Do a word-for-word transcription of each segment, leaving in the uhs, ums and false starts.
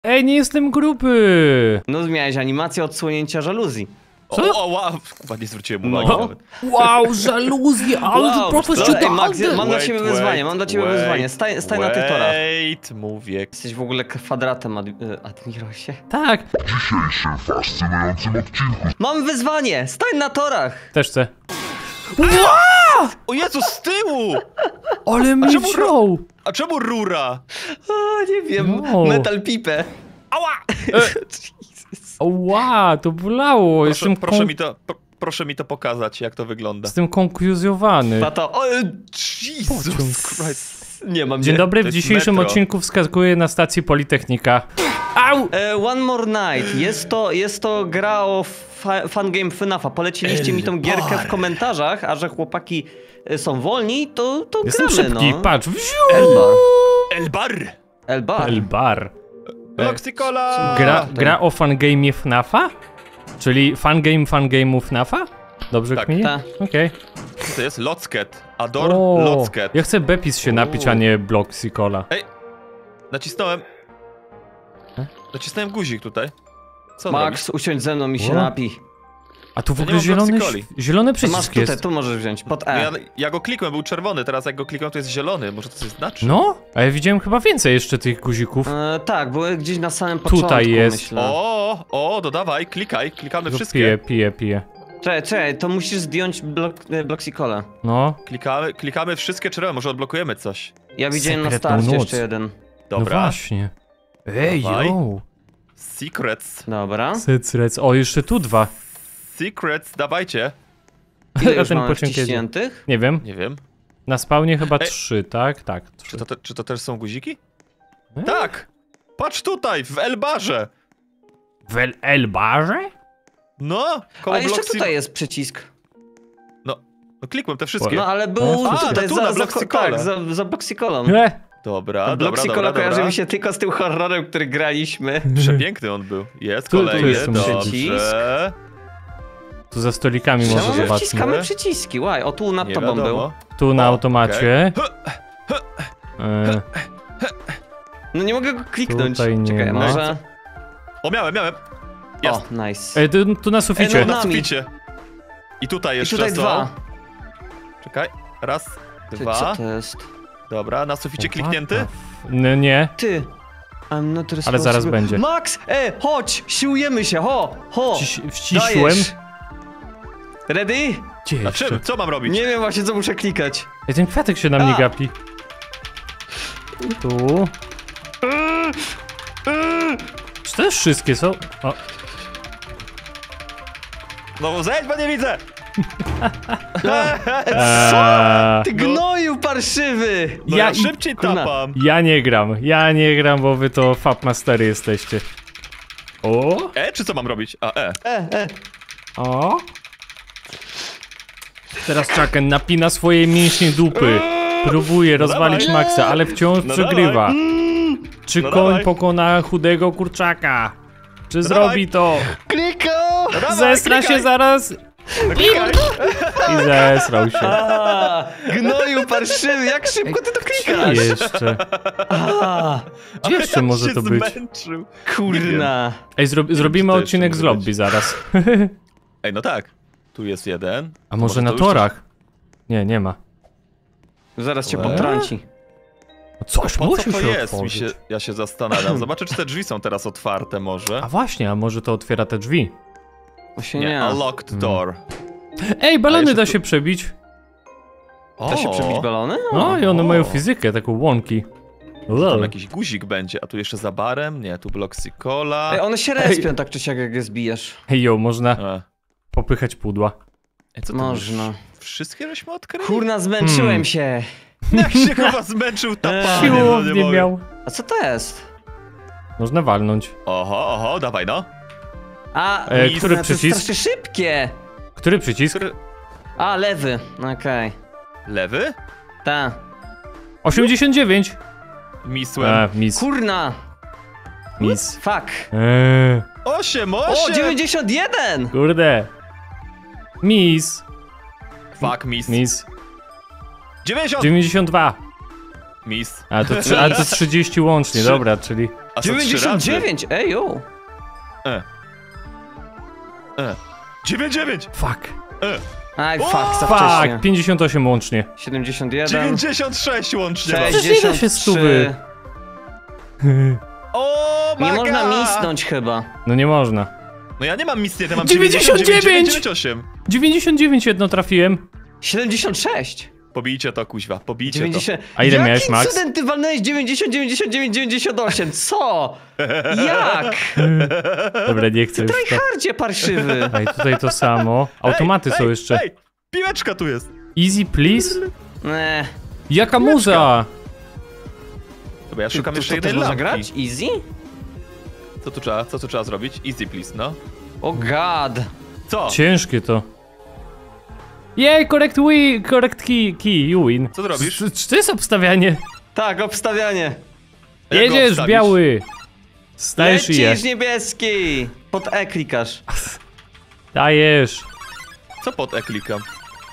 Ej, nie jestem gruby! No miałeś animację odsłonięcia żaluzji. Co? O, o, wow. Chyba nie zwróciłem uwagi No. nawet. Wow, żaluzje, ale Wow, to profesor to- ej, Max, mam dla Wait, ciebie wait, wyzwanie, mam dla ciebie wait, wyzwanie. Stań, stań na tych torach. Wait, mówię. Jesteś w ogóle kwadratem, ad, Admirosie. Tak, dzisiejszym fascynującym odcinku. Mam wyzwanie! Stań na torach! też chcę. O Jezu, z tyłu! Ale mi czemu wziął! A czemu rura? O, nie wiem, No. metal pipę. Ała! Ła, to bolało. Proszę, Jestem, proszę, kon... mi to, pro, proszę mi to pokazać, jak to wygląda. Jestem konkluzjowany. Tato, o, Jesus Pociąg. Christ. nie mam Dzień nie. dobry, to w jest dzisiejszym metro. odcinku wskakuję na stacji Politechnika. Au! E, One More Night. Jest to, jest to gra o fa fangame FNAFa. Poleciliście mi tą gierkę w komentarzach, a że chłopaki e, są wolni, to, to Jestem gramy, szybki, no. patrz. Wziu! Elbar. Elbar! Elbar. Elbar. Bloxicola! Gra, gra o fangame'ie FNAFa? Czyli fangame fangame'u FNAFa? Dobrze Tak, kminie? tak. Okej. Co to jest? Locket. Ador O, Locket. ja chcę Bepis się napić, a nie Bloxicola. Nacisnąłem. E? Nacisnąłem guzik tutaj. Co on robi? Max, usiądź ze mną i się O. napij. A tu w Ja nie ogóle mam zielony, Bloxicoli. św- zielony To masz przycisk tutaj, jest. tu możesz wziąć, pod No E. ja, ja go klikłem, był czerwony, teraz jak go klikam, to jest zielony. Może to coś znaczy? No, a ja widziałem chyba więcej jeszcze tych guzików. E, tak, były gdzieś na samym początku, Tutaj jest. myślę. O, o, dodawaj, klikaj, klikamy To wszystkie. Piję, piję, piję. Czekaj, czekaj, to musisz zdjąć blok, e, Bloxicola. No, Klikamy, klikamy wszystkie czerwone, może odblokujemy coś. Ja widziałem na Sekretną starcie noc. jeszcze jeden. no Dobra. właśnie. Ej, Dawaj. yo. Secrets. Dobra. Cycrec. O, jeszcze tu dwa. Secrets, dawajcie. Ile A już ten mamy pociąg jedzie. wciśniętych? Nie wiem. Nie wiem. Na spawnie chyba Ej. trzy, tak? Tak, trzy. Czy to, te, czy to też są guziki? Ej. Tak! Patrz tutaj, w Elbarze! W El- Elbarze? No, koło A jeszcze Bloxi- tutaj jest przycisk. No, no klikłem te wszystkie. No ale był A, tutaj tu za, na za, Bloxicole. tak, za, za Bloxicolą. E, Dobra, dobra, Bloxicola dobra, kojarzy dobra. mi się tylko z tym horrorem, który graliśmy. Przepiękny on był. Jest Tu- tu kolejny, jest ten dobrze. tu za stolikami może Czemu my zobaczymy. wciskamy przyciski? Łaj, o tu nad Nie tobą był. wiadomo. Tu na O, automacie. E, No nie mogę go kliknąć. Tutaj nie Czekaj, ma. może... O, miałem, miałem. Jest. O, nice. e, tu, tu na suficie. Ej, no, Na nami. suficie. I tutaj I jeszcze tutaj są. dwa. Czekaj, raz, Ty, dwa. co to jest? Dobra, na suficie kliknięty. N nie. Ty. I'm not Ale zaraz responsible. będzie. Max! E, chodź! Siłujemy się, ho! Ho! Wciś, wcisłem. Dajesz. Ready? Gdzie Na jeszcze? czym? Co mam robić? Nie wiem właśnie co muszę klikać. Ej, ten kwiatek się na mnie A. gapi. Tu. Czy też wszystkie są? O, No zejdź, bo nie widzę! eee, Ty gnoju parszywy! No Ja ja, i- szybciej kurna. tapam. ja nie gram, ja nie gram, bo wy to Fabmastery jesteście. O, E, czy co mam robić? A, E. E, e. o. Teraz Chucken napina swoje mięśnie dupy. Próbuje rozwalić dawaj. Maxa, ale wciąż No przegrywa. Czy No koń dawaj. pokona chudego kurczaka? Czy No zrobi to? Kliko! No dawaj, Zestra klikaj. się zaraz No klikaj. i zesrał się. A, gnoju parszywy, jak szybko ty to klikasz? Jeszcze. A, Gdzie jeszcze Jak może się to być? zmęczył. kurna. Ej, zro zrobimy to odcinek jeszcze z może lobby zaraz. Ej, no tak. Tu jest jeden. A może na to już torach? Nie, nie ma. Zaraz cię Łe? potrąci. Coś Po co musi to się jest? Mi otworzyć. się, ja się zastanawiam. Zobaczę, czy te drzwi są teraz otwarte może. A właśnie, a może to otwiera te drzwi? Właśnie Nie, nie. a locked door. Ej, balony jeszcze da tu- się przebić. O, Da się przebić balony? No i one O. mają fizykę, taką łąki. Tam Lol. jakiś guzik będzie, a tu jeszcze za barem? Nie, tu Bloxicola. Ej, one się respią tak czy siak jak je zbijesz. Hej, jo, można E. popychać pudła. Ej, co to Można. już Wszystkie żeśmy odkryli? Kurna, zmęczyłem Hmm. się. Jak się chyba zmęczył tapaniem, no nie Siłownie mogę. miał. A co to jest? Można walnąć. Oho, oho, dawaj no. A, E, nic, który to jest przycisk? strasznie szybkie. Który przycisk? Który... A, lewy. Okej. Lewy? Ta. osiemdziesiąt dziewięć. Misłem. E, mis. Kurna. Mis. Fuck. Eee, Osiem, O, osiem! dziewięćdziesiąt jeden! kurde. Mis. Fuck, mis. Mis. dziewięćdziesiąt! dziewięćdziesiąt dwa. Mis. A to, trzy- a to trzydzieści łącznie, dobra, czyli A co, trzy dziewięćdziesiąt razy? dziewięć, ej, o. E. E. dziewięćdziesiąt dziewięć! Fuck. E. Aj, O, fuck, za Fuck, wcześnie. pięćdziesiąt osiem łącznie. siedemdziesiąt jeden. dziewięćdziesiąt sześć łącznie mam. Przecież nie da się stówy. O, Nie my można God. misnąć chyba. No nie można. No ja nie mam misnie, ja mam dziewięćdziesiąt dziewięć! dziewięćdziesiąt osiem. dziewięćdziesiąt dziewięć jedno trafiłem. siedemdziesiąt sześć. Pobijcie to, kuźwa, pobijcie dziewięćdziesiąt. A ile Jakim miałeś, Max? cudem ty walnąłeś dziewięćdziesiąt, dziewięćdziesiąt dziewięć, dziewięćdziesiąt osiem? Co? Jak? Dobra, nie chcę już. to. Tryhardzie parszywy. Ej, tutaj to samo. to. Automaty ej, są ej, jeszcze. Ej, piłeczka tu jest. Easy, please? Nie. Jaka muza? Dobra, ja szukam To- jeszcze to też jednej można lampki. grać? Easy? Co tu trzeba, co tu trzeba zrobić? Easy please, no. O god. Co? Ciężkie to. Jej, correct win, correct key, key, you win. Co ty robisz? Czy, czy to jest obstawianie? Tak, obstawianie. Jak go Jedziesz, obstawić? biały. Stajesz i je. Lecisz niebieski. Pod E klikasz. Dajesz. Co pod E klikam?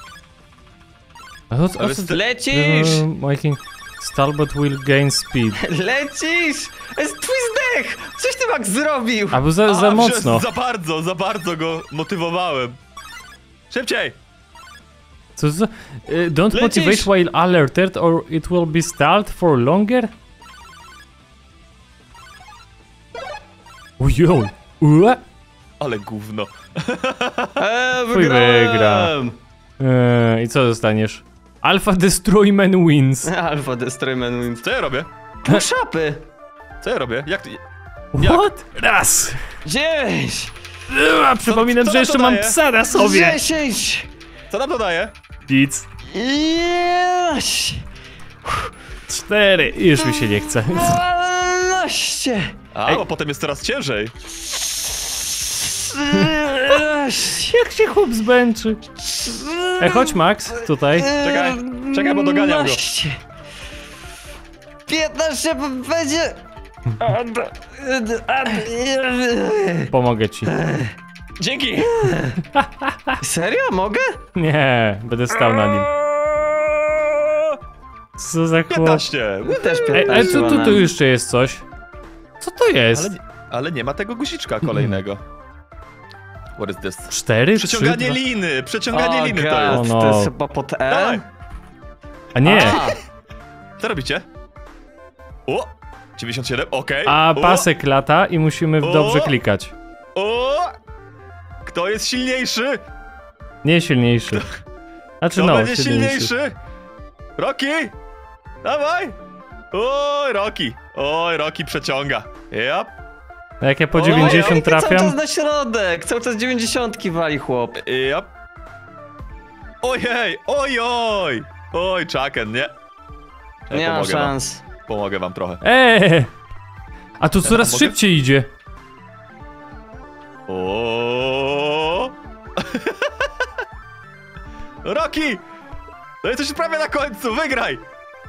A o, co- o, Ale co- st- Lecisz! Um, making Stalbot will gain speed. Lecisz! Jest twój zdech! Coś ty Max zrobił! A bo za, za A, mocno. że Za bardzo, za bardzo go motywowałem. Szybciej! Co za... y, Don't Lecisz! motivate while alerted or it will be stalled for longer? Ujoj. Ue. Ale gówno. Eee, Twój wygra. wygrałem! Eee, I co dostaniesz? Alpha Destroyman wins. Alpha Destroyman wins. Co ja robię? Push-upy! Co ja robię? Jak to... Jak? What? Raz. Dziewięć! Ua, przypominam, co że nam jeszcze to mam daje? psa na sobie. Dziesięć! Co nam to daje? Nic. Jeś! Cztery. Już mi się nie chce. Dwanaście! A, bo potem jest coraz ciężej. Trzynaście! Jak się chłop zmęczy. Ej, chodź Max, tutaj. Czekaj, czekaj, bo doganiam go. piętnaście. piętnaście będzie... Pomogę ci. Dzięki! Serio? Mogę? Nie, będę stał na nim. Co za chłop. piętnaście! Też Ej, piętnaście ej tu, tu, tu łamałem. jeszcze jest coś. Co to jest? Ale, ale nie ma tego guziczka kolejnego. What is this? Cztery? Przeciąganie Trzy, dwa- liny! Przeciąganie O liny to god, jest. O no. to jest chyba pod E? Dawaj! A nie. A, Co robicie? O! dziewięćdziesiąt siedem, okej. A O! pasek lata i musimy O! dobrze klikać. O! Kto jest silniejszy? Nie silniejszy. Znaczy Kto no, będzie silniejszy. silniejszy? Rocky! Dawaj! Oj, Rocky! Oj, Rocky przeciąga. Yep. A jak ja po O, dziewięćdziesiąt Oj, cały trafiam, czas na środek, cały czas dziewięćdziesiątki wali chłop. Yep. Ojej! Oj, oj! Oj, Chucken, nie? Ja Nie ma pomogę wam. szans. Pomogę wam trochę. Eee! A tu coraz pomogę? szybciej idzie. O! Rocky! No jesteś prawie na końcu, wygraj!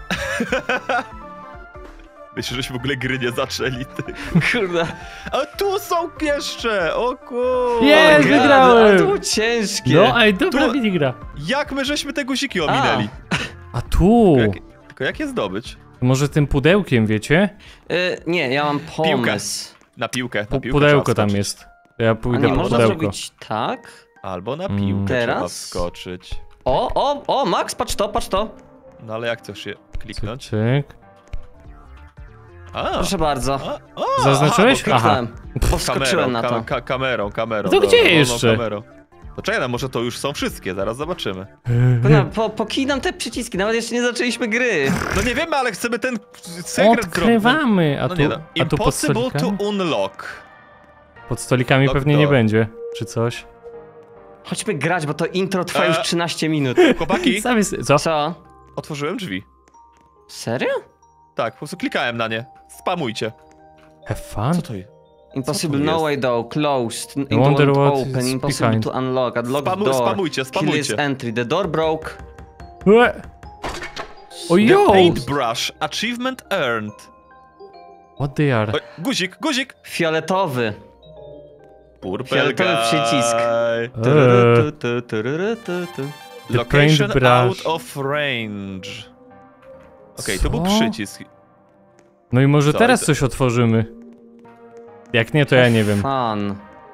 Myślę, żeśmy w ogóle gry nie zaczęli, ty. Kurde. A tu są jeszcze! O kur... Jest, O god, wygrałem! Ale to było ciężkie. No, ej, dobra Tu- minigra. Jak my żeśmy te guziki ominęli? A tu! Jak, tylko jak je zdobyć? Może tym pudełkiem, wiecie? Y, nie, ja mam pomysł. Na piłkę, na Pu piłkę pudełko trzeba tam wskoczyć. jest. Ja A pójdę nie po można pudełko. zrobić tak? Albo na Mm. piłkę trzeba Teraz? wskoczyć. O, o, o, Max, patrz to, patrz to. No ale jak chcesz je kliknąć? Cyk. A, Proszę bardzo. a, a, Zaznaczyłeś? aha, Aha. Kliknąłem. Bo wskoczyłem na to. Ka ka kamerą, kamerą. To dobra, gdzie wolną jeszcze? Kamerą. To czekaj, no może to już są wszystkie, zaraz zobaczymy. No, po, pokinam te przyciski, nawet jeszcze nie zaczęliśmy gry. No nie wiemy, ale chcemy ten sekret Odkrywamy! A No tu, nie no. a tu pod Impossible to stolikami? unlock. Pod stolikami Lock pewnie nie door. będzie. Czy coś? Chodźmy grać, bo to intro trwa Eee. już trzynaście minut. Chłopaki, Sam jest... Co? Co? otworzyłem drzwi. Serio? Tak, po prostu klikałem na nie. Spamujcie. Have fun? Co to jest? Impossible Co to no jest? way door, closed, it wonder won't what open, is impossible behind. to unlock, unlock Spamu door, spamujcie, kill spamujcie. is entry, the door broke. Ue. O The yo! paintbrush, achievement earned. What they are? Oj, guzik, guzik. Fioletowy. Purple Fioletowy guy. przycisk. Eee, Tururutu, tu, tururutu, tu. The Location paintbrush. out of range. Okej, to był Co? przycisk. No i może Co? teraz I to- coś otworzymy. Jak nie, to ja nie wiem. Fan.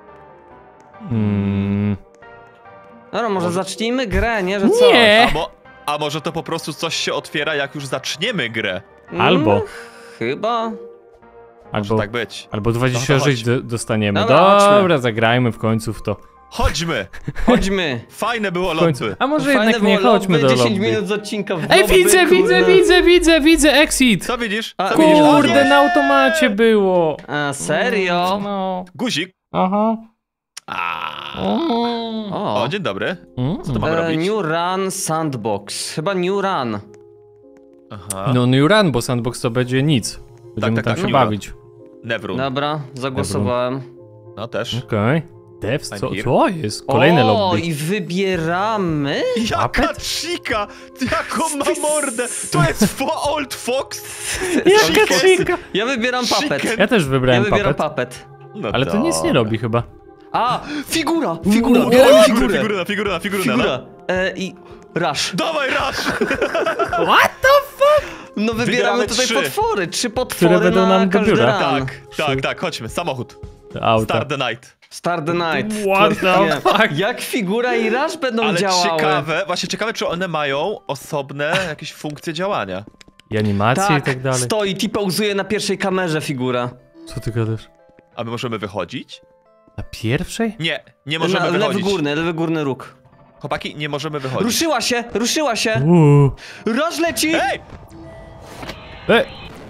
Hmm. Dobra, może zacznijmy grę, nie? Że co? Nie! A, mo a może to po prostu coś się otwiera, jak już zaczniemy grę? Albo. Mm, chyba. Może Albo, tak być. albo dwadzieścia sześć No to do, dostaniemy. Dobra, Dobra, chodźmy. zagrajmy w końcu w to. Chodźmy! Chodźmy. Fajne było W końcu. lobby. A może Fajne jednak nie było chodźmy lobby, do dziesięć lobby. minut z odcinka w Ej, lobby, widzę, widzę, kurde. widzę, widzę, widzę, exit! Co widzisz? A, Co widzisz? A, Kurde, nie. na automacie było. A, serio? No. Guzik. Aha. A. O, O, dzień dobry. Mm. Co to mamy e, robić? New Run Sandbox. Chyba New Run. Aha. No New Run, bo Sandbox to będzie nic. Będziemy tak, tam tak, się New bawić. Nevrun. Dobra, zagłosowałem. No też. Okej. Devs, co, I'm here. co jest? Kolejne o, lobby. i wybieramy. Jaka Puppet? chica! Jaką ma mordę! To jest fo old fox! Jaka Chicken. chica! Ja wybieram papet. Chicken. Ja też Ja wybrałem wybieram papet. papet. No Ale to nic nie dobra. robi chyba. A, figura, figura, O, bieramy figurę, figurę. figurę, figurę, figurę, Figura. E, I rush. Dawaj, rush! What the fuck? No wybieramy Wybieramy tutaj trzy. potwory. Trzy potwory będą na nam do każdy biura. run. Tak, tak, tak, chodźmy, samochód. Auta. Start the night. Start the night. What To- the nie. fuck? Jak figura i rush będą Ale działały? ciekawe, właśnie ciekawe, czy one mają osobne jakieś funkcje działania. I animacje Tak, i tak dalej. stoi i pauzuje na pierwszej kamerze figura. Co ty gadasz? A my możemy wychodzić? Na pierwszej? Nie, nie możemy na, lewy wychodzić. górny, lewy górny róg. Chłopaki, nie możemy wychodzić. Ruszyła się, ruszyła się. Uuu. Rush leci. Ej! E,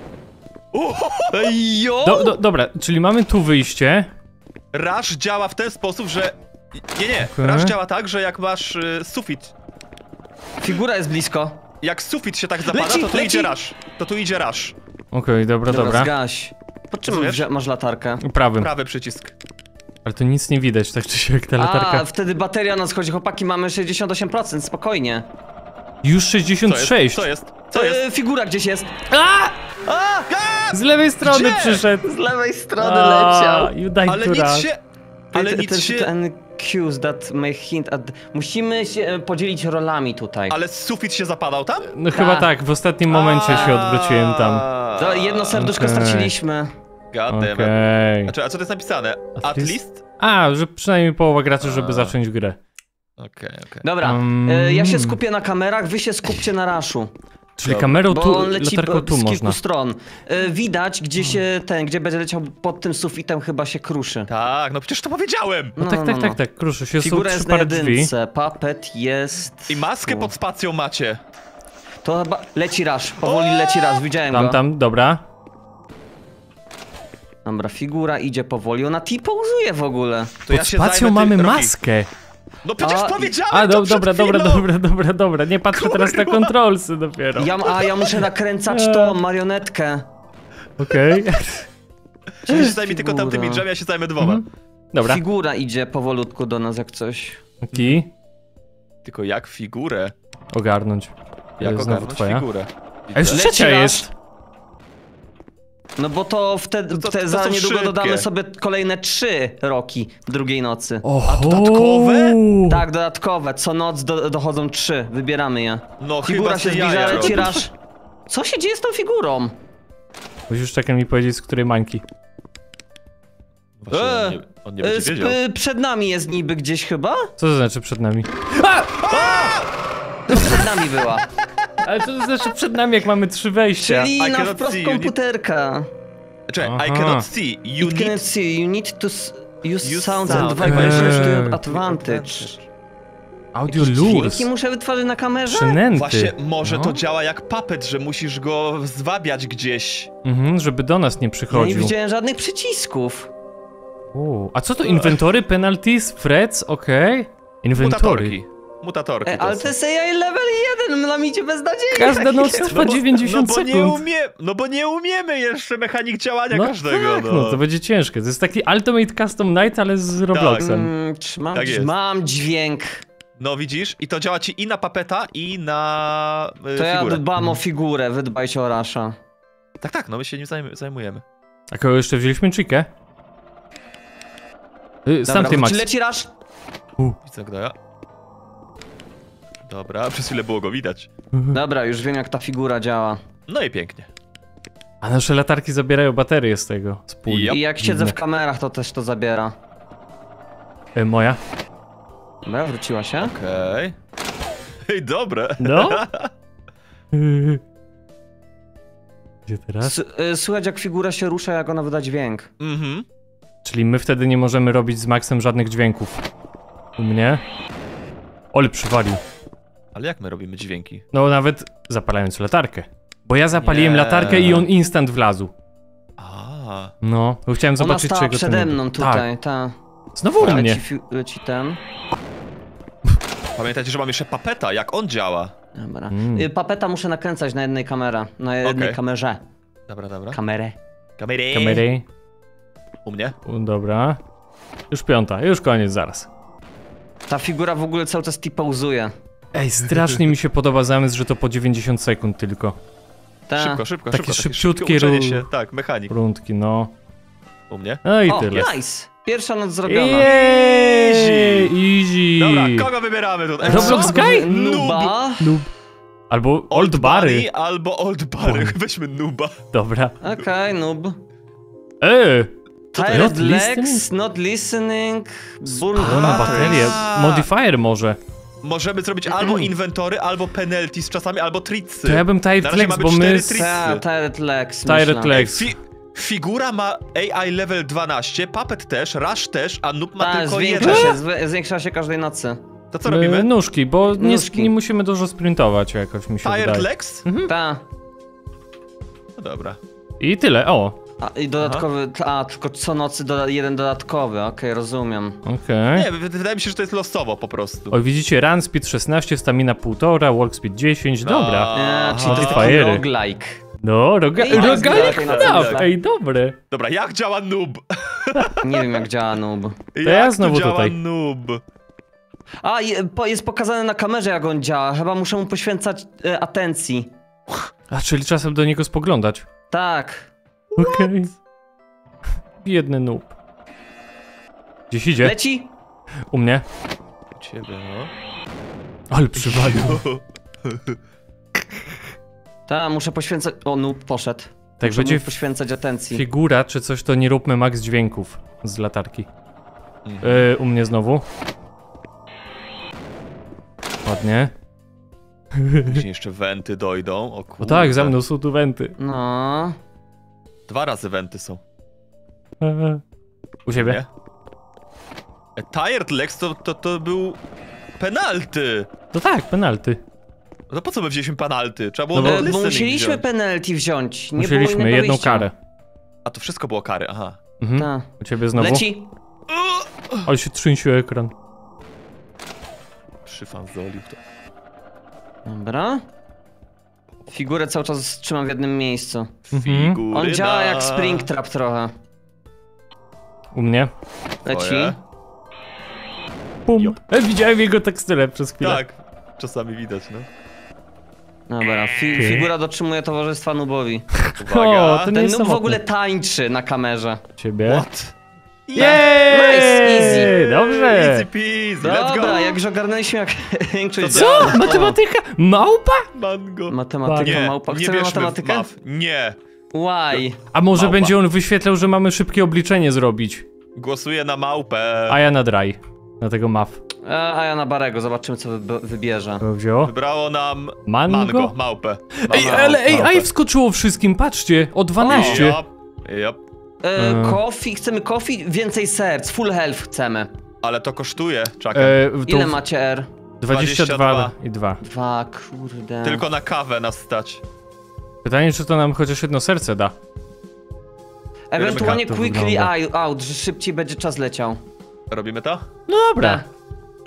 Ej, jo! do, do, dobra, czyli mamy tu wyjście. Rush działa w ten sposób, że... Nie, nie, Okej. Rush działa tak, że jak masz y, sufit, Figura jest blisko. jak sufit się tak zapada, Leci, to tu leci. idzie Rush. To tu idzie Rush. Okej, dobra, dobra. zgaś. Po czym Rozumiesz? wzią- masz latarkę? Prawym. Prawy przycisk. Ale to nic nie widać, tak czy siak ta latarka. A, wtedy bateria nas chodzi. Chłopaki, mamy sześćdziesiąt osiem procent, spokojnie. Już Co sześćdziesiąt jest? sześć. Co jest? Co jest? E, figura gdzieś jest. A! A! Z lewej strony Gdzie? przyszedł. Z lewej strony A, leciał. you died Ale to nic rush. się... Ale Ten- nic ten- się... ten cues that may hint at... Musimy się e, podzielić rolami tutaj. Ale sufit się zapadał tam? No chyba Ta. tak, w ostatnim momencie się odwróciłem tam. To jedno serduszko Okej. straciliśmy. God damn it. Okej. Znaczy, a co to jest napisane? At At least? least? A, że przynajmniej połowa graczy, żeby A. zacząć grę. Okej, okej. Dobra, Um. e, ja się skupię na kamerach, wy się skupcie na raszu. Czyli Dobra. kamerą Bo tu, on leci latarką b- tu z kilku można. stron. E, widać, gdzie się ten, gdzie będzie leciał pod tym sufitem, chyba się kruszy. Tak, no przecież to powiedziałem! No tak, tak, tak, tak, kruszy się, są Figura trzy jest na parę drzwi. jedynce, puppet jest... I maskę pod spacją macie. To chyba leci rush, powoli leci raz, widziałem Tam, go. tam, dobra. Dobra, figura idzie powoli, ona T-pauzuje w ogóle. To Pod ja się spacją zajmę mamy tym drogi. maskę. No przecież A, i- powiedziałem A, to do, przed dobra, dobra, chwilą. dobra, dobra, dobra. Nie patrzę teraz na Kurwa. kontrolsy dopiero. Ja, a ja muszę nakręcać to, marionetkę. Okej. Czyli się zajmie tylko Figura. tamtymi drzwiami, ja się zajmę dwoma. Dobra. Figura idzie powolutku do nas jak coś. Okej. Tylko jak figurę? Ogarnąć. Jak jest znowu ogarnąć twoja. figurę? A już Widzę. trzecia Leci jest. No bo to wtedy, To- to- te, to za są niedługo szybkie. dodamy sobie kolejne trzy roki drugiej nocy. Oho. dodatkowe? Tak, dodatkowe, co noc do, dochodzą trzy, wybieramy je. No Figura chyba się se zbliża, jaja leci robisz. rush. Co się dzieje z tą figurą? Musisz czekaj mi powiedzieć, z której mańki. Właśnie on nie, on nie E, będzie sp- wiedział. e, przed nami jest niby gdzieś chyba? Co to znaczy przed nami? Przed nami była. Ale co to znaczy przed nami, jak mamy trzy wejścia? Czyli I na cannot wprost see, you need- komputerka. Czekaj, I Aha. cannot see. You You cannot need... see, you need to s- use Use sounds sound. and vibrations to Okej. your advantage. Audio Jakieś lures. dźwięki muszę wytwarzać na kamerze? Przynęty. Właśnie może No. to działa jak puppet, że musisz go zwabiać gdzieś. Mhm, żeby do nas nie Ja nie przychodził. widziałem żadnych przycisków. U, a co to inwentory, penalties, threats, okej? Inwentory. Mutatorki. Mutatorki E, to ale są. to jest A I level jeden, nam idzie beznadziejnie. Każda noc trwa No bo- dziewięćdziesiąt no bo nie sekund. umie, no bo nie umiemy jeszcze mechanik działania No każdego, tak, no. no to będzie ciężkie. To jest taki Ultimate Custom Night, ale z Robloxem. Mm, czy mam, Tak jest. mam dźwięk. No widzisz? I to działa ci i na papeta, i na y, To ja figurę. dbam o figurę, wy dbajcie o Rasha. Tak, tak, no my się nim zajm- zajmujemy. A kogo jeszcze wzięliśmy? Chikę? Y, Sam ty, Dobra, Max. czy leci Rush? Widzę Gnoja. Dobra, przez chwilę było go widać. Dobra, już wiem jak ta figura działa. No i pięknie. A nasze latarki zabierają baterie z tego, z puli. I jak siedzę w kamerach, to też to zabiera. E, moja? Dobra, wróciła się. Okej. Ej, dobre. No? Gdzie teraz? S y, Słychać jak figura się rusza, jak ona wyda dźwięk. Mhm. Czyli my wtedy nie możemy robić z Maxem żadnych dźwięków. U mnie? Ole, przywalił. Ale jak my robimy dźwięki? No nawet zapalając latarkę. Bo ja zapaliłem Nie. latarkę i on instant wlazł. A. No, bo chciałem Ona zobaczyć stała czego to przede nie- mną tutaj, ta. Tak. Znowu u mnie. Leci, fi- leci ten. Pamiętajcie, że mam jeszcze papeta, jak on działa. Dobra. Mm. Y, Papeta muszę nakręcać na jednej kamerze. Na jednej Okej. kamerze. Dobra, dobra. Kamerę. Kamery. Kamery. U mnie? U, dobra. Już piąta, już koniec, zaraz. Ta figura w ogóle cały czas pauzuje. Ej, strasznie mi się podoba zamysł, że to po dziewięćdziesiąt sekund tylko. Ta. Szybko, szybko, Takie szybko. szybciutkie szybkie uczenie ru- się. Tak, mechanik. Rundki, no. U mnie? No i O, tyle. nice! Pierwsza noc zrobiona. Eee, easy. Dobra, kogo wybieramy tutaj? Roblox Co? Guy? Nuba. Noob. Albo Old Old Bary. Bunny albo Old Bary. Oj. Weźmy Nuba. Dobra. Okej, okay, noob. Eee, Tired Not legs, listening? not listening, burn o, na batteries. baterię. Modifier może. Możemy zrobić albo inwentory, albo penalties czasami, albo treatsy. To ja bym Na Tired razie Legs, mamy bo my... cztery z- tricksy. Ta, tired legs, Tired myślę. legs. Fi figura ma A I level dwanaście, Puppet też, Rush też, a Noob ma Ta, tylko zwiększa jeden. się, zwi- zwiększa się każdej nocy. To co robimy? E, nóżki, bo nie, Nóżki. nie musimy dużo sprintować jakoś, mi się Tired wydaje. legs? Ta. No dobra. I tyle, o. A, i dodatkowy, a, tylko co nocy doda jeden dodatkowy, okej, rozumiem. Okej. Nie, wy- wydaje mi się, że to jest losowo po prostu. O, widzicie, run speed szesnaście, stamina półtora, walk speed dziesięć, dobra. Nie, A, czyli to jest taki Modifier. roguelike. No, roga Ej, to jest rogalik raczej na FNAF, tym ej, dobre. Dobra, jak działa Noob? Nie wiem jak działa noob. Jak ja tu znowu działa tutaj. Noob? A, je, po, jest pokazane na kamerze jak on działa, chyba muszę mu poświęcać e, atencji. A, czyli czasem do niego spoglądać. Tak. Okej. Biedny noob. Gdzieś idzie? Leci? U mnie. U ciebie, no. Ale przywalił. Tak, muszę poświęcać... O, noob poszedł. Tak Muszę będzie mu poświęcać atencji. figura czy coś, to nie róbmy max dźwięków z latarki. Mhm. Yy, u mnie znowu. Ładnie. Później jeszcze wenty dojdą, o No kurde. tak, za mną są tu wenty. No... Dwa razy wenty są. Eee. U siebie? Nie? E, Tired legs to, to, to był penalty. No tak, penalty. No po co my wzięliśmy penalty? Trzeba było No no bo- Bo, bo listening musieliśmy wziąć. penalty wziąć. Nie było Musieliśmy innego jedną wyjścia. karę. A to wszystko było kary, aha. Mhm. Tak. U ciebie znowu? Leci? Ale się trzęsił ekran. Przyfanzolił to. Dobra. Figurę cały czas trzymam w jednym miejscu. Mhm. Figury On działa na- jak Springtrap trochę. U mnie. Leci. Twoje? Pum. Jop. E, widziałem jego teksturę przez chwilę. Tak, czasami widać, no. Dobra, fi Okej. figura dotrzymuje towarzystwa noobowi. O, Uwaga. to nie Ten jest noob w samotny. ogóle tańczy na kamerze. Ciebie. What? Jej! Nice, easy. Dobrze. Easy peasy, let's go! Dobra, jak już ogarnęliśmy jak większość... Co? Co? Matematyka? Małpa? Mango. Matematyka, Nie, małpa. nie Chcemy bierzmy w matematykę? math. Nie. Why? A może Małpa. będzie on wyświetlał, że mamy szybkie obliczenie zrobić? Głosuję na małpę. A ja na dry. Na tego maf. A, a ja na Barego, zobaczymy co wy wybierze. To wzięło? Wybrało nam Mango? mango, małpę. Ej, Małpa, ale małpa. A I wskoczyło wszystkim, patrzcie. O dwanaście. Yep, yep. E, E. coffee, chcemy coffee, więcej serc, full health chcemy. Ale to kosztuje, czekaj. E, to Ile macie R? dwadzieścia dwa dwadzieścia i dwa. Dwa, kurde. Tylko na kawę nas stać. Pytanie, czy to nam chociaż jedno serce da. Ewentualnie Jak to quickly wygląda? out, że szybciej będzie czas leciał. Robimy to? No dobra. Tak.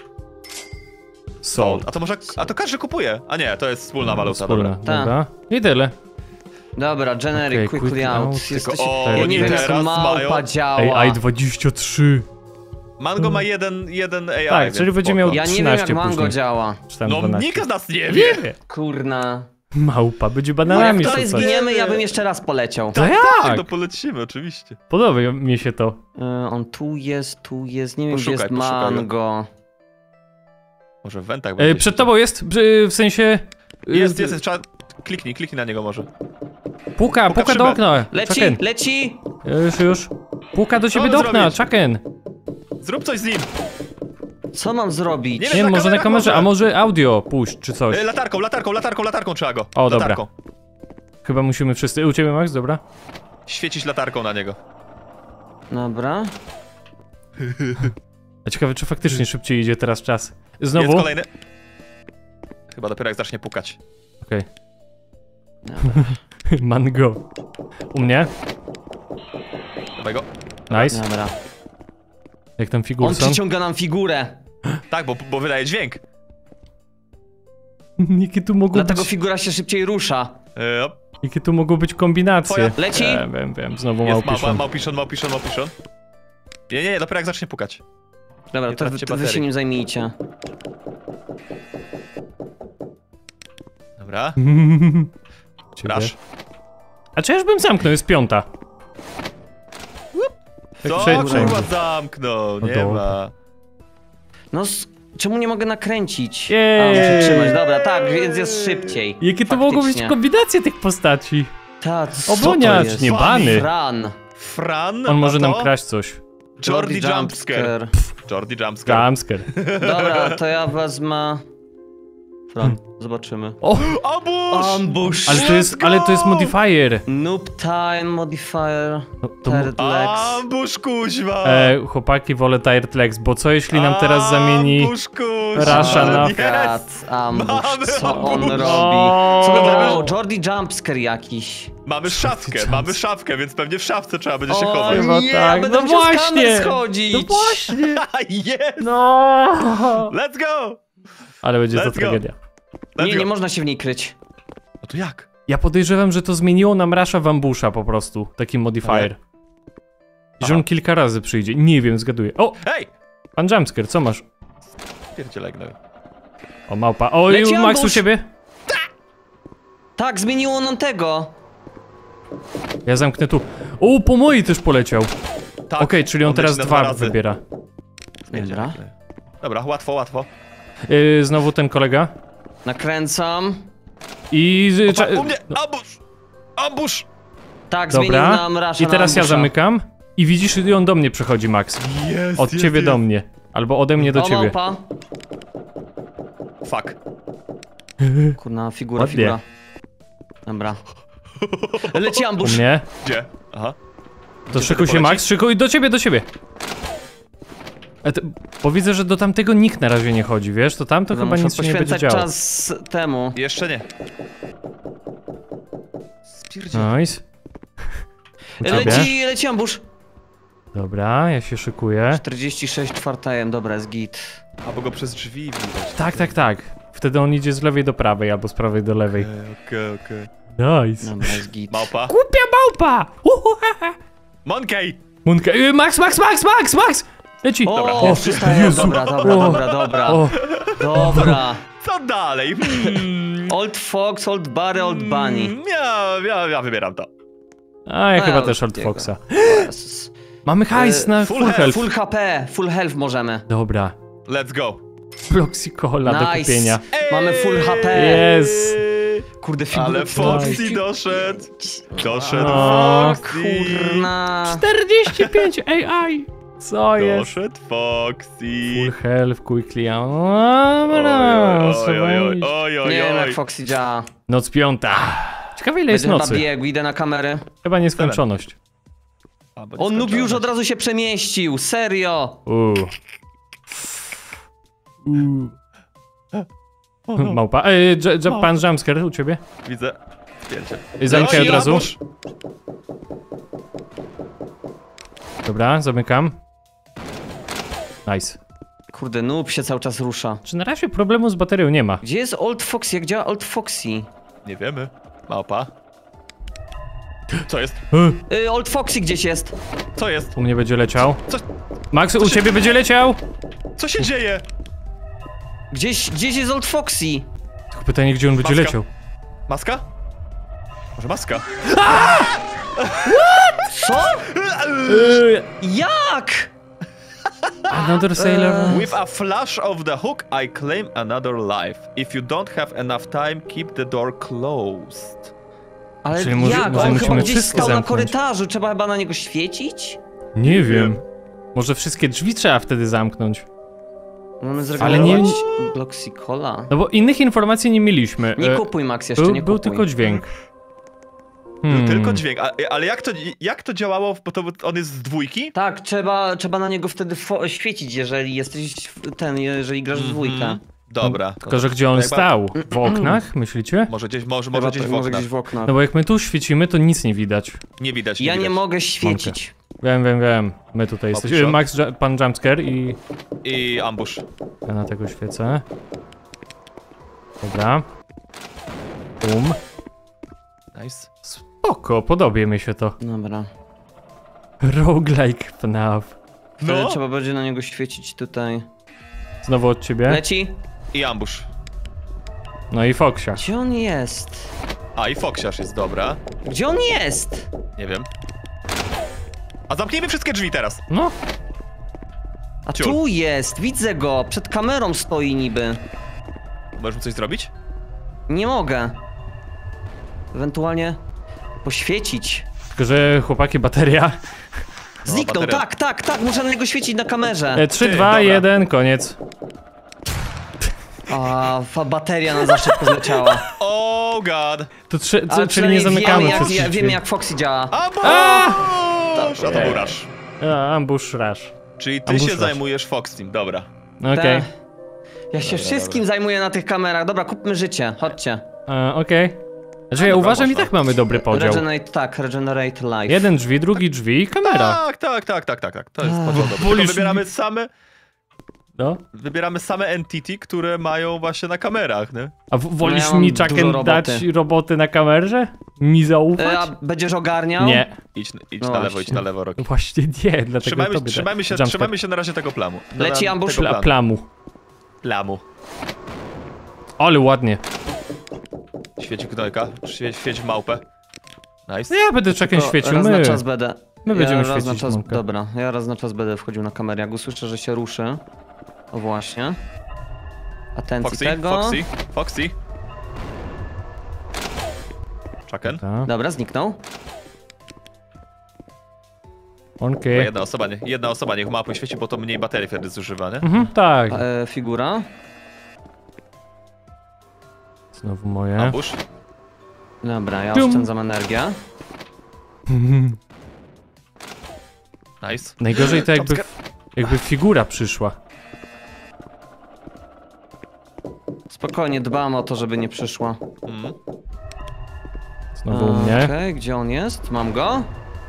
Sold. A to może, a to każdy kupuje. A nie, to jest wspólna waluta, Wspólna, dobra. dobra. I tyle. Dobra, generic, Okej, quickly quick out. out. Jesteś... Tylko o, ja nie nie wiem jak teraz małpa mają- działa. Ej, A I dwadzieścia trzy. Mango ma jeden, jeden A I, Tak, więc czyli będzie spoko. miał Ja nie wiem trzynaście jak mango później. działa. Czy tam No dwanaście. nikt z nas nie wie. Nie. Kurna. Małpa, będzie No bananami jak tutaj rzucać. zginiemy, ja bym jeszcze raz poleciał. To Tak, jak? to polecimy, oczywiście. Podoba mi się to. E, on tu jest, tu jest, nie wiem Poszukaj, gdzie jest poszukaj. mango. Może w wentach E, będzie. przed tobą jest, przy- w sensie... e, Jest, jest, jest, trzeba... Kliknij, kliknij na niego może. Puka, puka do szybę. okna. Leci, Chucken. leci! Już, już. Puka do ciebie on do okna, zrobić? Chucken. Zrób coś z nim. Co mam zrobić? Nie Nie wiem, wiem, na może na kamerach kamerze, może. a może audio puść, czy coś. E, latarką, latarką, latarką, latarką trzeba go. O, dobra. latarką. Chyba musimy wszyscy. U ciebie, Max, dobra? Świecić latarką na niego. Dobra. A ciekawe, czy faktycznie szybciej idzie teraz czas. Jest Znowu? kolejny. Chyba dopiero jak zacznie pukać. Okej. Mango. U mnie? Dawaj go. Nice. Dobra. Jak tam On figurson? przyciąga nam figurę. Tak, bo, bo wydaje dźwięk. Jakie tu mogą Dlatego być... figura się szybciej rusza. E, op. Jakie tu mogą być kombinacje? Twoja. Leci? Wiem, wiem, wiem. Znowu Jest małpa, małpiszon. małpiszon, małpiszon, małpiszon. Nie, nie, nie, dopiero jak zacznie pukać. Dobra, Nie to, traćcie to wy się baterii. nim zajmijcie. Dobra. Ciebie. Rasz. A czy ja już bym zamknął? Jest piąta. Tak Co wszędzie. kurwa zamknął? No Nie dobra. ma. No, s- czemu nie mogę nakręcić? Jej. A, muszę trzymać. Dobra, tak, więc jest szybciej. Jakie to mogą być Faktycznie. kombinacje tych postaci? Ta, co Oboniacz, to jest? nie bany. Fran. Fran, On może a nam to? kraść coś. Jordi Jumpscare. Jordi Jumpscare. Jumpscare. Dobra, to ja wezmę... Fran, zobaczymy. O! Ambush! Ambush! Ale to jest, ale to jest modifier. Noob time modifier. No, to mu- Third legs. Ambush, kuźwa! E, chłopaki, wolę Tired Legs, bo co jeśli nam teraz zamieni... Ambush, kuźwa! Rasha na- Yes! God, ambush, Mamy co on ambush. robi? Co to O! było? Jordi Jumpscare jakiś. Mamy szafkę, Jumps. mamy szafkę, więc pewnie w szafce trzeba będzie się O chować. Chyba nie, tak, będę no musiał z właśnie. kamer schodzić. No właśnie. Yes! No. Let's go! Ale będzie to Let's go. tragedia. Let's Nie, go. nie można się w niej kryć. No to jak? Ja podejrzewam, że to zmieniło nam Rasha w ambusha po prostu, taki modifier. I że on Aha. kilka razy przyjdzie. Nie wiem, zgaduję. O! Hej! Pan Jumpscare, co masz? Pierdzielek, no. O, małpa. O, Leci i Max u ambush. siebie? Tak, zmieniło nam tego. Ja zamknę tu. O, po mojej też poleciał. Tak, Okej, czyli on leci teraz na dwa razy. wybiera. Dobra. Dobra, łatwo, łatwo. Yy, znowu ten kolega. Nakręcam. I... O, cza- pa, u mnie! Ambush! Ambush! Tak, zmienił Dobra. nam Rasha I teraz na ja ambusha. zamykam. I widzisz, i on do mnie przychodzi, Max. Jest, Od ciebie do mnie. Albo ode mnie do O, ciebie. małpa. Fuck. Kurna, figura, Ładnie. figura. Dobra. Leci U ambush. mnie. Gdzie? Aha. To Gdzie szykuj ty się, poleci? Max, szykuj do ciebie, do ciebie. E, to, bo widzę, że do tamtego nikt na razie nie chodzi, wiesz? To tam to Dobra, chyba muszę nic się nie będzie poświęcać działo. czas temu. Jeszcze nie. Spierdziel. Nice. U ciebie? Leci, leci ambush. Dobra, ja się szykuję. czterdzieści sześć czwartajem, dobra, jest git. Albo go przez drzwi widać. Tak, tak, tak. Wtedy on idzie z lewej do prawej, albo z prawej do lewej. Okej, okej, okej. Nice. Dobra, jest git. Małpa. Głupia małpa! Uhuhaha. Monkey! Munka, y, Max, Max, Max, Max, Max! Leci! O, Dobra. o, przystaję, Jezu. dobra, dobra, O. dobra, dobra. O, Dobra. Co dalej? Hmm. Old Fox, Old Barry, Old Bunny. Mm, Ja, ja, ja wybieram to. a ja A, chyba ja też Old takiego. Foxa. Jezus. Mamy hajs E, na full full health, health. Full H P, full health możemy. Dobra. Let's go. Bloxy Cola do Nice. kupienia. Mamy full H P. Jest. Kurde, figura. Ale Foxy Nice. doszedł. Doszedł O, Foxy. Kurna. czterdzieści pięć A I! Co jest? Doszedł Foxy. Full health, quickly. O, Oj, dobra, oj, trzeba oj, oj, iść. oj, oj, Nie wiem oj. jak Foxy działa. Noc piąta. Ciekawe ile jest Będzie chyba nocy. biegł, idę na kamery. Chyba nieskończoność. A, bo On noob już nieskończoność. od razu się przemieścił, serio. Uuu. Uuu. Małpa. Ej, dż- dż- pan Jumpscare u ciebie? Widzę. Zdjęcie. Ej, Zamykaj Oj, od razu. ambush. Dobra, zamykam. Nice. Kurde, noob się cały czas rusza. Czy na razie problemu z baterią nie ma? Gdzie jest Old Foxy? Jak działa Old Foxy? Nie wiemy. Małpa. Co jest? Y, Old Foxy gdzieś jest. Co jest? U mnie będzie leciał. Co, Max, u się- ciebie będzie leciał? co się dzieje? Gdzieś, gdzieś jest Old Foxy. Tylko pytanie, gdzie on będzie Maska. leciał. Maska? Może maska? Co? Yy, Jak? Another sailor. With a flash of the hook, I claim another life. If you don't have enough time, keep the door closed. Ale Czyli może- jak? może On musimy chyba gdzieś wszystkie stał na zamknąć. korytarzu, trzeba chyba na niego świecić? Nie wiem. Może wszystkie drzwi trzeba wtedy zamknąć. Mamy Ale nie- zregulować Bloxicola. No bo innych informacji nie mieliśmy. Nie E, kupuj, Max, jeszcze był, nie był kupuj. tylko dźwięk. Był Hmm. tylko dźwięk, a, ale jak to, jak to działało, bo to on jest z dwójki? Tak, trzeba, trzeba na niego wtedy fo- świecić, jeżeli jesteś w- ten, jeżeli grasz w dwójkę. Mhm. Dobra. Tylko, że gdzie on Jakby- stał? W oknach, myślicie? Może gdzieś, może, Chyba może gdzieś tak, w może oknach. gdzieś w oknach. No bo jak my tu świecimy, to nic nie widać. Nie widać, nie Ja widać. nie mogę świecić. Wiem, wiem, wiem. My tutaj Opisz jesteśmy. to. Max, ju- pan Jumpscare i I ambush. ja na tego świecę. Dobra. Bum. Nice. Spoko, podoba mi się to. Dobra. Roguelike F N A F. Wtedy No. trzeba będzie na niego świecić tutaj. Znowu od ciebie. Leci? I ambush. No i Foxia. Gdzie on jest? A i Foxiarz jest, dobra. Gdzie on jest? Nie wiem. A zamknijmy wszystkie drzwi teraz. No, A Ciul. tu jest, widzę go, przed kamerą stoi niby. Możesz mu coś zrobić? Nie mogę. Ewentualnie poświecić. tylko że chłopaki, bateria. Zniknął, bateria. tak, tak, tak, muszę na niego świecić na kamerze. E, trzy, Ty, dwa, dobra. jeden, koniec. A, fa- bateria na za szybko zleciała. Oh god. To trzy, Ale c- czyli nie przynajmniej zamykamy wiemy, jak, wszystkich ja, drzwi. wiemy jak Foxy działa. Ambush! A to był rush. A, ambush rush. Czyli ty Ambush się rush. zajmujesz Foxteam, dobra. Okej. Te- Ja się Dobra, wszystkim zajmuję na tych kamerach. Dobra, kupmy życie, chodźcie. E, Okej. Znaczy ja dobra, uważam i można. tak mamy dobry podział. Regenerate, tak, regenerate life. Jeden drzwi, drugi drzwi i kamera. Tak, tak, tak, tak, tak, tak. To jest Ach. porządek. Tylko Wolisz- wybieramy same, No. wybieramy same entity, które mają właśnie na kamerach, nie? A w- wolisz No ja mam mi dużo Chucken roboty. dać roboty na kamerze? Mi zaufać? E, a będziesz ogarniał? Nie. Idź, idź No na lewo, właśnie. idź na lewo, Roki. Właśnie nie, dlatego Trzymajmy, tobie trzymajmy, się, Jumpscare. trzymajmy się na razie tego plamu. Leci Na- ambush. tego Pla planu. plamu. Plamu. Ale ładnie. Świeć w gnojka, świeć, świeć w małpę. Nice. Ja będę Chucken To świecił, raz my. na czas będę. My będziemy ja raz na świecić czas, mąkę. Dobra, ja raz na czas będę wchodził na kamerę. Jak usłyszę, że się ruszy. O właśnie. Atencji Foxy, tego. Foxy, Foxy. Chucken. Ta. Dobra, zniknął. Onki. Jedna osoba, nie, jedna osoba niech mapę świeci, bo to mniej baterii wtedy zużywa, nie? Mhm, tak. E, figura. Znowu moje. Ambush. Dobra, ja Tum. oszczędzam energię. Nice. Najgorzej to jakby, Jumpscare. jakby figura przyszła. Spokojnie, dbam o to, żeby nie przyszła. Mm. Znowu u mnie. Okej, gdzie on jest? Mam go.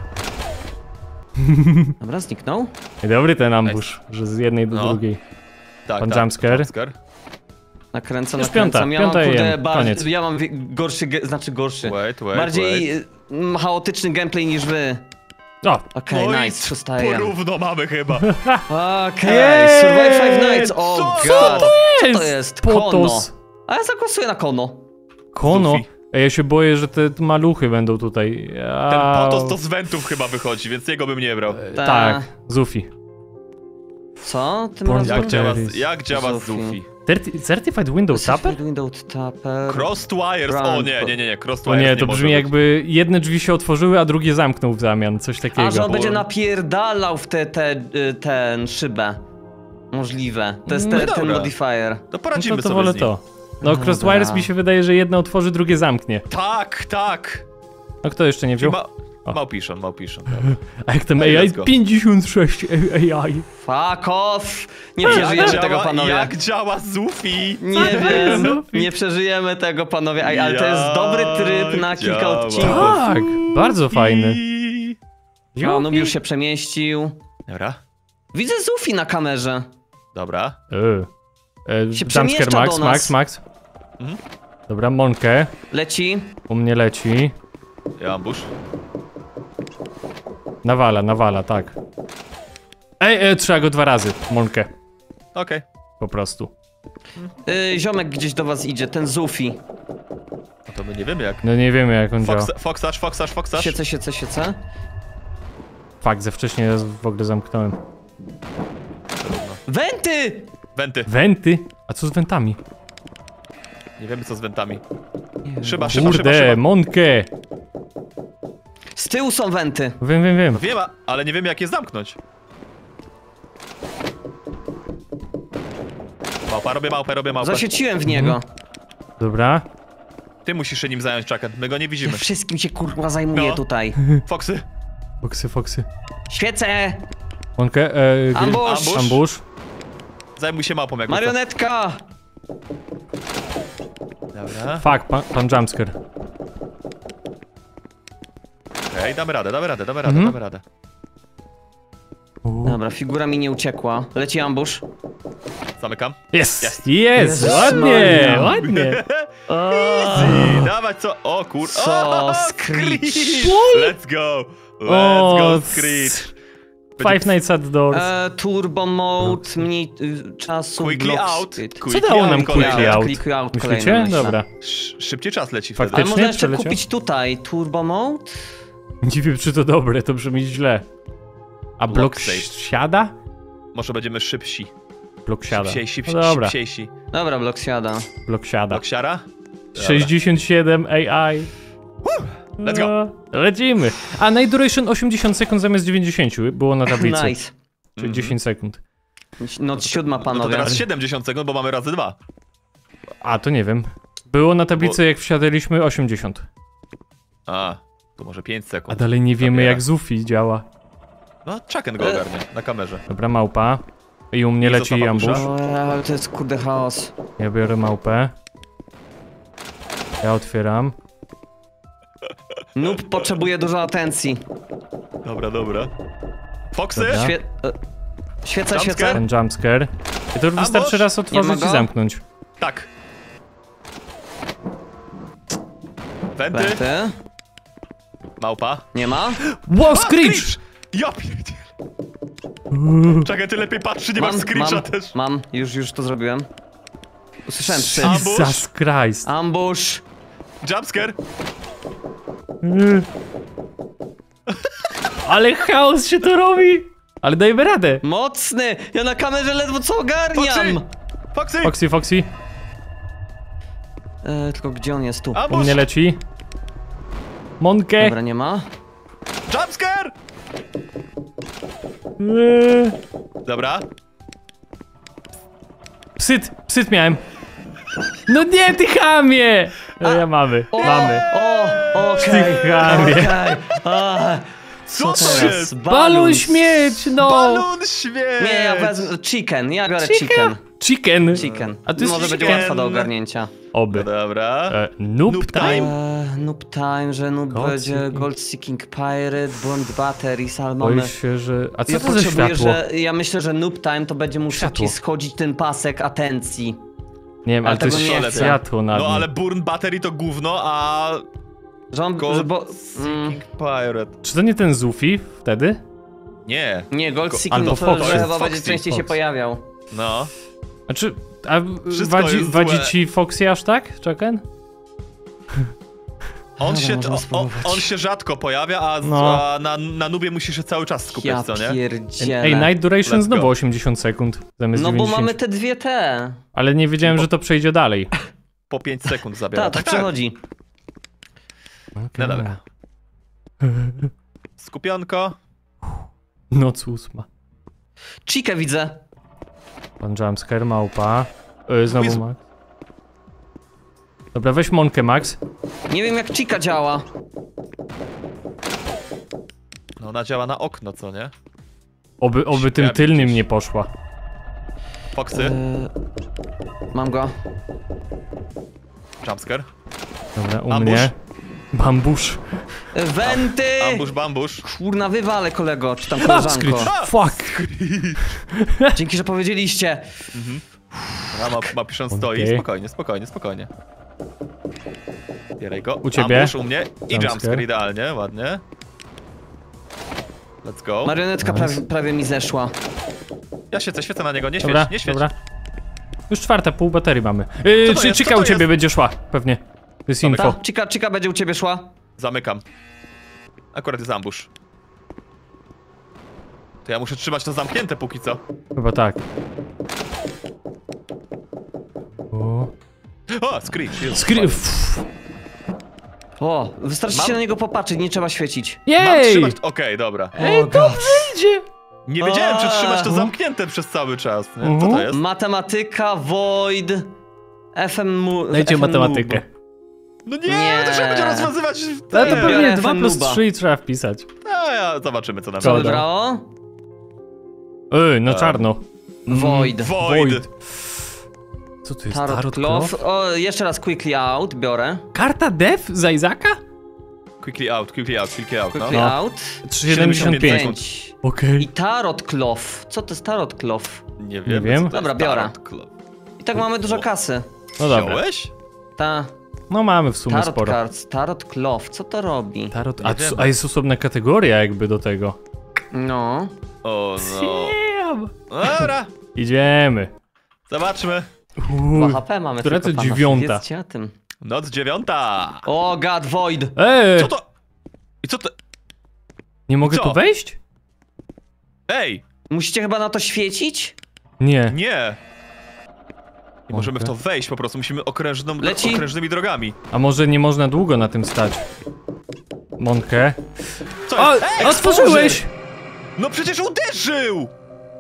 Dobra, zniknął. I dobry ten ambush, że z jednej do No. drugiej. Tak, Pan tak, Jumpscare? Jumpscare. Nakręcam, Już nakręcam. piąta, ja piąta mam, kurde, A M, bardziej, koniec. ja mam wie- gorszy, ge- znaczy gorszy. Wait, wait, Bardziej wait. mm, chaotyczny gameplay niż wy. O! Okej, No i nice, szósta A M. Porówno mamy chyba. Okej, Jej! Survive Five Nights, o Co god. to Co to jest? Kono. Potos. A ja zagłosuję na Kono. Kono. Zufi. Ej, ja się boję, że te maluchy będą tutaj. Ja... Ten potos to z wentów chyba wychodzi, więc jego bym nie brał. Ta- Tak, Zufi. Co? Tym Porn razem? Jak działa, Batteries. jak działa Zufi. Zufi? Certi- Certified Windows Tapper? Windows Tapper. Crossed wires, o Brand. nie, nie, nie, nie, crossed O wires nie, nie to może brzmi być. jakby jedne drzwi się otworzyły, a drugie zamknął w zamian, coś takiego. A, że on będzie Bo- napierdalał w te, te, y, ten szybę. Możliwe. To jest No te, ten dobra. modifier. To No poradzimy to, to sobie wolę z nim. to. No, Dobra. Crosswires mi się wydaje, że jedno otworzy, drugie zamknie. Tak, tak. No kto jeszcze nie wziął? Ma... O. Małpiszon, małpiszon. dobra. A jak tam No A i I? let's go. pięćdziesiąt sześć A I. Fuck off! Nie przeżyjemy Jak tego, działa- panowie. Jak działa Zufi? Nie wiem, Zufi? nie przeżyjemy tego, panowie. Ej, ale to jest Jak dobry tryb na kilka działa. odcinków. Tak, bardzo fajny. I... A, Nub już się przemieścił. Dobra, Widzę Zufi na kamerze. dobra. Yy. E, Się Jumpscare przemieszcza Max, do Max, nas. Max. Mhm. Dobra, Monkę. Leci. U mnie leci. Ja ambush. Nawala, nawala, tak. Ej, e, trzeba go dwa razy. Monkę. Okej. Po prostu. Y, ziomek gdzieś do was idzie, ten Zufi. No to my nie wiemy jak. No nie wiemy jak on działa. Fox, Foxarz, Foxarz, Foxarz. Siece, siece, siece. Fakt, ze wcześniej ja w ogóle zamknąłem. Wenty! Wenty. Wenty? A co z wentami? Nie wiemy co z wentami. Nie, Szyba, szyba, szyba, Kurde, szyba. Monkę! Z tyłu są wenty. Wiem, wiem, wiem. Wiem, a- ale nie wiemy jak je zamknąć. Małpa, robię małpę, robię małpę. Zasieciłem w niego. Dobra. Ty musisz się nim zająć, Chucken. My go nie Ja widzimy. wszystkim się kurwa zajmuję No. tutaj. Foxy. Foksy, foksy. Świecę! Monkę, e, gry- Ambush! Ambush. Ambush. Zajmuj się małpą jak Marionetka! Dobra. Fuck, pan, pan jumpscare. Okej, damy radę, damy radę, damy radę, Mhm. damy radę. Dobra, figura mi nie uciekła. Leci ambush. Zamykam. Jest! Jest. Jest! Jezus Ładnie! Maria. Ładnie! I dawać co? O kur... Co? O, Screech. Let's go! Let's O, go, c- Screech! Five Nights at the Doors. E, turbo mode, mniej y, czasu. Quickly block out. speed. Quickly Co dało nam out kolejny. quickly out? Quickly out Myślicie? kolejny, myślę. Dobra. Sz- Szybciej czas leci Faktycznie? wtedy. Ale można jeszcze przeleciał? kupić tutaj turbo mode? Nie wiem, czy to dobre, to brzmi źle. A blok Block save. siada? Może będziemy szybsi. Blok siada. Szybsiej, No dobra, szybsiejsi. Dobra, blok siada. blok siada. Bloksiara? sześćdziesiąt siedem A I. Let's go. No, lecimy. A night duration osiemdziesiąt sekund zamiast dziewięćdziesiąt było na tablicy. Nice. Czyli dziesięć sekund. Noc siódma, No to panowie. teraz siedemdziesiąt sekund, bo mamy razy dwa. A, to nie wiem. Było na tablicy, jak wsiadaliśmy, osiemdziesiąt. A, to może pięć A sekund. dalej nie wiemy, Zabiera. jak Zufi działa. No, Chucken go ogarnie, na kamerze. Dobra, małpa. I u mnie I leci zostawa ambush. busza. O, ale to jest kurde chaos. Ja biorę małpę. Ja otwieram. Noob potrzebuje dużo atencji. Dobra, dobra. Foxy? Dobra. Świe... e, Świeca, Jumpscare? świeca. Ten jumpscare. I to wystarczy Ambush? raz Nie otworzyć ma i go? zamknąć. Tak. Wenty? Wenty. Małpa. Nie ma? Wow, A, Screech! Ja pierdzielę. Czekaj, ty lepiej patrzy, nie masz Screecha mam, też. mam, już, już to zrobiłem. Usłyszałem psy. Ambush? Jesus Christ. Ambush. Jumpscare. Ale chaos się tu robi! Ale dajmy radę. Mocny! Ja na kamerze ledwo co Foxy! ogarniam! Foxy! Foxy, Foxy. E, tylko gdzie on jest? Tu. U Ambush! mnie leci. Monkę. Dobra, nie ma. Jumpscare! Eee. Dobra. Psyt, psyt miałem. No nie, ty chamie! No ja mamy, mamy. O, okej. Ty chamie. Okej. A, Co to teraz? jest? Balon śmieć, no! Balon śmierć! Nie, ja wezmę chicken, ja biorę chicken. Chicken. Chicken. A to jest Może będzie chicken. łatwa do ogarnięcia. Oby. No dobra. E, noob Noob time? time? Eee, noob time, że noob Gold będzie Seeking. Gold Seeking Pirate, Bond Batteries, ale mamy... Boję się, że... A co Ja to za potrzebuję, światło? że... Ja myślę, że noob time to będzie mu Światło. szybciej schodzić ten pasek atencji. Nie wiem, ale, ale to jest tego nie chcę. światło na No nim. ale Burn Battery to gówno, a... Że on... Gold Że bo, mm, Seeking Pirate. Czy to nie ten Zufi wtedy? Nie. nie, Gold Go- Seeking albo to, Foxy. że chyba Foxy, będzie częściej się Foxy. pojawiał. No. Znaczy, a Wszystko wadzi, jest wadzi złe. ci Foxy aż tak, Chucken? On Dobra, się, możemy on, spróbować. on się rzadko pojawia, a, z- No. a na, na nubie musisz się cały czas skupiać, Ja co nie? pierdzielę. Ej, night duration Let's znowu go. osiemdziesiąt sekund zamiast No bo dziewięćdziesiąt. mamy te dwie te. Ale nie wiedziałem, Bo- że to przejdzie dalej. Po pięć sekund zabiera. Ta, tak przechodzi. No dobra. Skupionko. Noc ósma. Chikę widzę. Pan jumpscare, małpa. Yy, znowu Quiz- Max. Dobra, weź Monkę, Max. Nie wiem jak Chica działa. No ona działa na okno, co nie? Oby, oby tym Śpiewam tylnym gdzieś. nie poszła. Foxy. Eee, mam go. Jumpscare. Dobra, u Ambush. mnie. Bambusz. E, Wenty! Ambush, bambush. Kurna, wywalę kolego, czy tam Ha, koleżanko. Screech. Fuck! Dzięki, że powiedzieliście. A, ma, ma piszą stoi. Okej. Spokojnie, spokojnie, spokojnie. Bieraj go. U ciebie? Ambush u mnie. I Jumpscare. jumpscare idealnie, ładnie. Let's go. Marionetka Nice. prawie, prawie mi zeszła. Ja świecę, świecę na niego, nie świeć, Dobra, nie świeć. dobra. Już czwarta, pół baterii mamy. Yy, Co to czy jest? Chica Co to u ciebie jest? będzie szła? Pewnie. To jest Dobra. info. Ta, Chica, Chica będzie u ciebie szła. Zamykam. Akurat jest ambush. To ja muszę trzymać to zamknięte póki co. Chyba tak. O. O, Screech. Jezus Screech. Maria. Pff. O, wystarczy Mam- się na niego popatrzeć, nie trzeba świecić. Mam Jej! trzymać... Okej, dobra. Ej, dobrze idzie! Nie wiedziałem, czy A. trzymać to zamknięte przez cały czas. Nie? Co Mhm. to jest? Matematyka, void, F M... mu- Dajcie F M matematykę. No nie, Nie. to trzeba będzie rozwiązywać... Ale to Nie, pewnie biorę dwa plus F N trzy trzeba wpisać. A, ja, zobaczymy, co nam Co Co? wyjdzie. wybrało? Ej, na Um, czarno. Void. Void. Co to jest? Tarot, Tarot cloth. Cloth? O, jeszcze raz quickly out, biorę. Karta Def za Izaka? Quickly out, quickly out, quickly out, no. Quickly No. out. trzy siedemdziesiąt pięć. pięć. Okej. I tarot cloth. Co to jest tarot cloth? Nie wiem. wiem. co to Dobra, jest biorę. Tarot Club. I tak mamy dużo kasy. No dobra. Wziąłeś? Ta. No mamy w sumie Tarot sporo. cards, tarot cloth. Co to robi? Tarot... Nie A, wiem. a jest osobna kategoria jakby do tego. No. O no. Damn. Dobra, Idziemy. zobaczmy. Uuu. dwa H P mamy Która tylko, to pana, dziewiąta? Wiedzcie o tym. Noc dziewiąta. O, god, void. Ej! Co to? I co to? Nie mogę co? tu wejść? Ej, Musicie chyba na to świecić? Nie. nie. Nie możemy w to wejść po prostu, musimy okrężną, Leci. okrężnymi drogami. A może nie można długo na tym stać? Monkę. Co O! jest? Ej, Otworzyłeś! no przecież uderzył!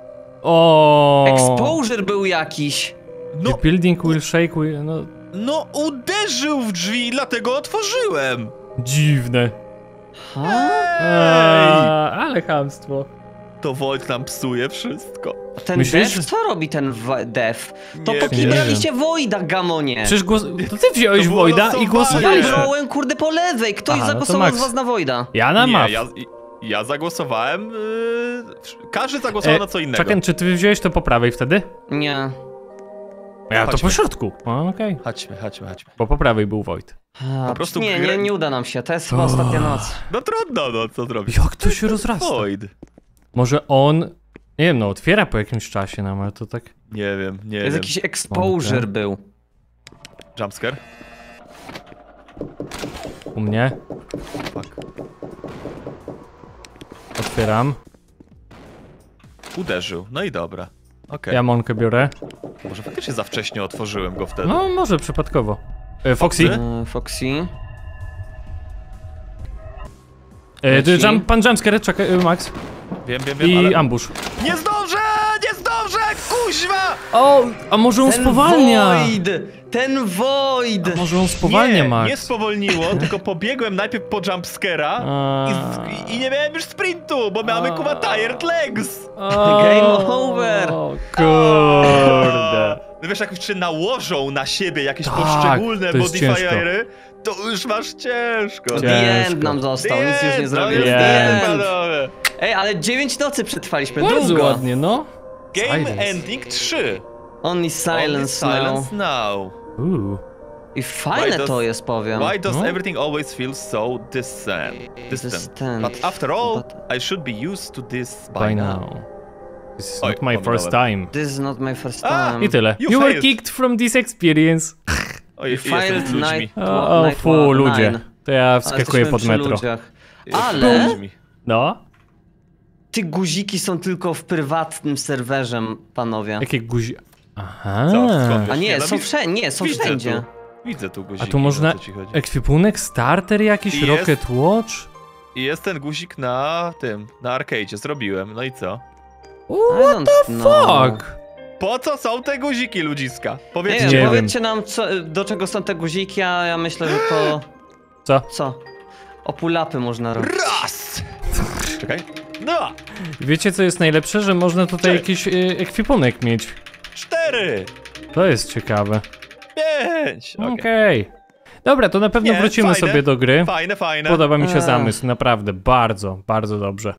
O! Exposure był jakiś. No, The building will shake, will... no... no uderzył w drzwi, dlatego otworzyłem. Dziwne. Ha? Ej! A, ale chamstwo. To Void nam psuje wszystko. Ten Myślisz? def? Co robi ten w- def? To Nie po wiem. kim braliście Voida, Gamonie? Przecież głos... To ty wziąłeś To było Voida i losowanie. Ja głosowałeś. Nie. brałem, kurde, po lewej. Ktoś Aha, no to zagłosował Max. z was na Voida. Ja na Nie, map. ja, ja zagłosowałem... Yy, każdy zagłosował na co innego. Czekaj, czy ty wziąłeś to po prawej wtedy? Nie. Ja to Chodźmy. po środku. O, okej. Chodźmy, chodźmy, chodźmy. Bo po prawej był Void. A, Po prostu nie, grę- nie, nie uda nam się. To jest chyba ostatnia noc. No trudno, no co zrobić. Jak to się rozrasta? Void. Może on... Nie wiem, no otwiera po jakimś czasie nam, ale to tak... Nie wiem, nie To jest wiem. jakiś exposure Okej. był. Jumpscare? U mnie. Fuck. Otwieram. Uderzył, no i dobra. Okej. Ja Monkę biorę. Może faktycznie za wcześnie otworzyłem go wtedy. No, może przypadkowo. E, Foxy? Foxy? E, Foxy. E, Leci. jump, pan jumpscare, czekaj, e, Max. Wiem, wiem, wiem, I ale... ambush. Nie zdążę! Nie zdążę! Kuźwa! O, a może on Ten spowalnia? Void! Ten Void! A może on spowalnia, nie, Max? nie spowolniło, tylko pobiegłem najpierw po jumpscare'a A. i, z- i, i nie miałem już sprintu, bo mamy A. kuba tired legs. O, Game over. Kurde. No wiesz, jak już się nałożą na siebie jakieś Tak, poszczególne to jest modifiery, to już masz ciężko. Cię- The end Ciężko. nam został, nic już nie no zrobił. już The The end. end, panowie. Ej, ale dziewięć nocy przetrwaliśmy, Bardzo długo. ładnie, no. Game Silence. ending trzy. Only silence, Only now. silence now. Uuu. I fajne Why does- to jest, powiem. Why does No. everything always feel so distant? distant? Distant. But after all, But- I should be used to this by, By now. now. This is Oj, not my first pominąłem. time. This is not my first A, time. I tyle. You You were failed. kicked from this experience. Oj, You jestem z failed ludźmi. night, O, o night fu, one, ludzie. nine. To ja Ale wskakuję jesteśmy pod przy metro. ludziach. Jestem Ale- z ludźmi. No? Te guziki są tylko w prywatnym serwerze, panowie. Jakie guzi... Aha. Co, skąd A wiesz? nie, no są wi- wszędzie, nie, są widzę wszędzie. Tu. Widzę tu guziki, A tu można... o co ci chodzi. Ekwipunek, starter jakiś, Jest. Rocket Watch? I jest ten guzik na tym, na arcade'zie, zrobiłem, no i co? I What don't the know. fuck? Po co są te guziki, ludziska? Nie Powiedzcie. wiem, Nie wiem. powiedzcie nam, co, do czego są te guziki, a ja myślę, że to... Co? Co? Opulapy można robić. Raz! Czekaj. No! Wiecie co jest najlepsze? Że można tutaj Cześć. jakiś y, ekwipunek mieć. Cztery! To jest ciekawe. Pięć! Okej. Okay. Dobra, to na pewno Nie, wrócimy fajne. sobie do gry. Fajne, fajne. Podoba mi się Eee. zamysł, naprawdę, bardzo, bardzo dobrze.